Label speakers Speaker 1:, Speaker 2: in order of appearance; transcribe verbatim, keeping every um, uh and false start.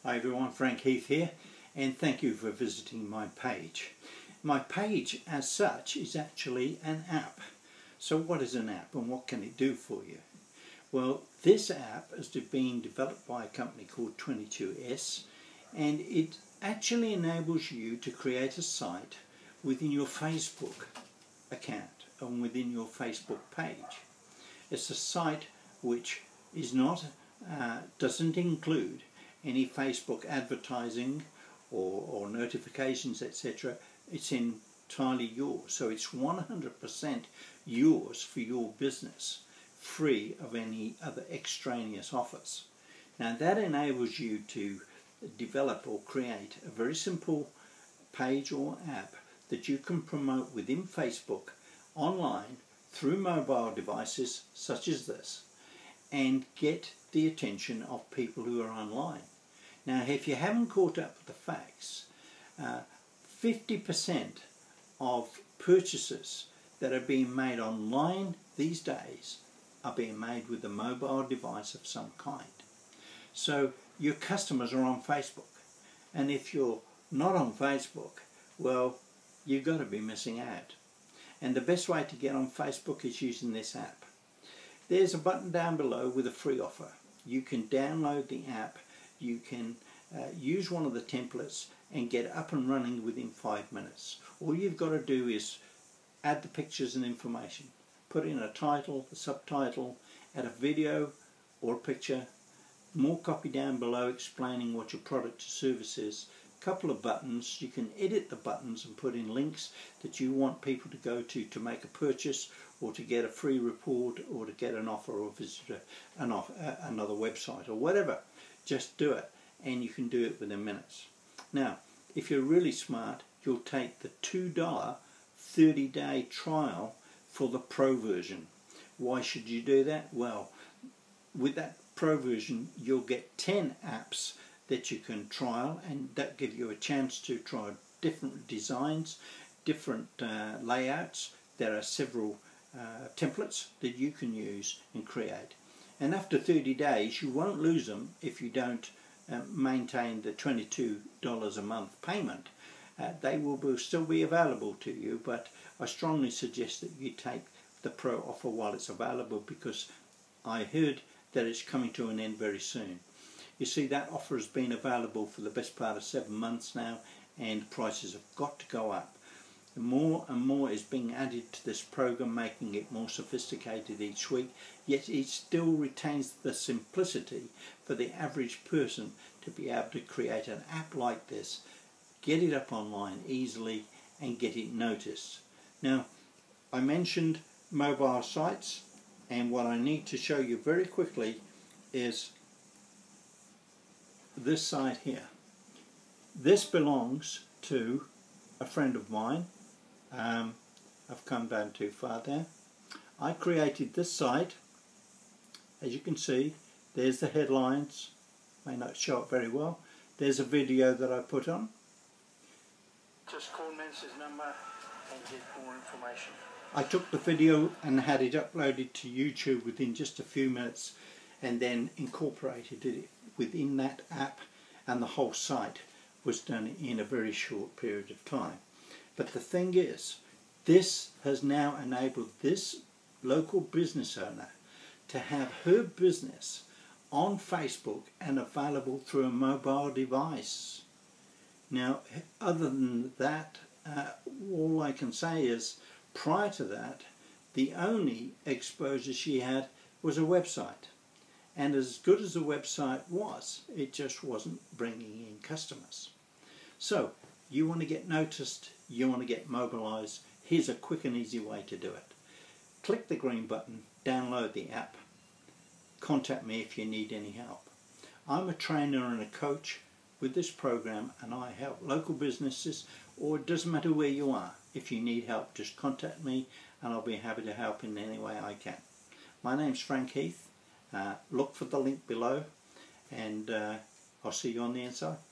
Speaker 1: Hi everyone, Frank Heath here, and thank you for visiting my page. My page as such is actually an app. So what is an app and what can it do for you? Well, this app has been developed by a company called twenty-two S, and it actually enables you to create a site within your Facebook account and within your Facebook page. It's a site which is not, uh, doesn't include any Facebook advertising or, or notifications, et cetera. It's entirely yours. So it's one hundred percent yours for your business, free of any other extraneous offers. Now that enables you to develop or create a very simple page or app that you can promote within Facebook online through mobile devices such as this, and get the attention of people who are online. Now, if you haven't caught up with the facts, uh, fifty percent of purchases that are being made online these days are being made with a mobile device of some kind. So your customers are on Facebook, and if you're not on Facebook, well, you've got to be missing out. And the best way to get on Facebook is using this app. There's a button down below with a free offer. You can download the app, you can uh, use one of the templates and get up and running within five minutes. All you've got to do is add the pictures and information, put in a title, a subtitle, add a video or a picture, more copy down below explaining what your product or service is, couple of buttons. You can edit the buttons and put in links that you want people to go to to make a purchase, or to get a free report, or to get an offer, or visit an off, uh, another website or whatever. Just do it, and you can do it within minutes. Now, if you're really smart, you'll take the two dollar thirty day trial for the Pro version. Why should you do that? Well, with that Pro version, you'll get ten apps that you can trial, and that give you a chance to try different designs, different uh, layouts. There are several uh, templates that you can use and create. And after thirty days, you won't lose them if you don't uh, maintain the twenty-two dollars a month payment. Uh, they will be, still be available to you, but I strongly suggest that you take the Pro offer while it's available, because I heard that it's coming to an end very soon. You see, that offer has been available for the best part of seven months now, and prices have got to go up. And more and more is being added to this program, making it more sophisticated each week, yet it still retains the simplicity for the average person to be able to create an app like this, get it up online easily, and get it noticed. Now, I mentioned mobile sites, and what I need to show you very quickly is this site here. This belongs to a friend of mine. Um, I've come down too far there. I created this site. As you can see, there's the headlines. May not show it very well. There's a video that I put on. Just call Mensa's number and get more information. I took the video and had it uploaded to YouTube within just a few minutes, and then incorporated it within that app, and the whole site was done in a very short period of time. But the thing is, this has now enabled this local business owner to have her business on Facebook and available through a mobile device. Now, other than that, uh, all I can say is, prior to that, the only exposure she had was a website. And as good as the website was, it just wasn't bringing in customers. So, you want to get noticed, you want to get mobilized, here's a quick and easy way to do it. Click the green button, download the app, contact me if you need any help. I'm a trainer and a coach with this program, and I help local businesses, or it doesn't matter where you are. If you need help, just contact me and I'll be happy to help in any way I can. My name's Frank Heath. Uh, look for the link below, and uh, I'll see you on the inside.